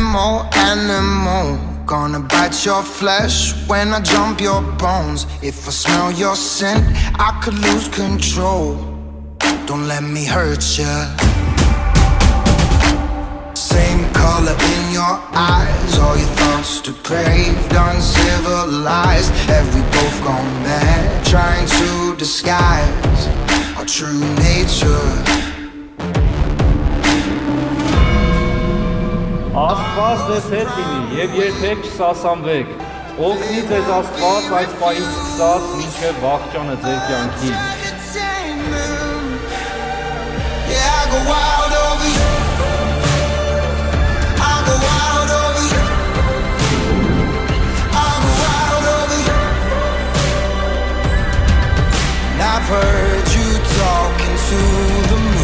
animal. Gonna bite your flesh when I jump your bones. If I smell your scent, I could lose control. Don't let me hurt ya. Same color in your eyes, all your thoughts depraved, uncivilized. Have we both gone mad, trying to disguise our true nature? Աստված ձեզ հետ լինի եւ երբեք չսասանվեք։ Օգնի ձեզ Աստված այս պահից սկսած մինչեւ վաղճանը ձեր կյանքի։ I've heard you talking to the moon.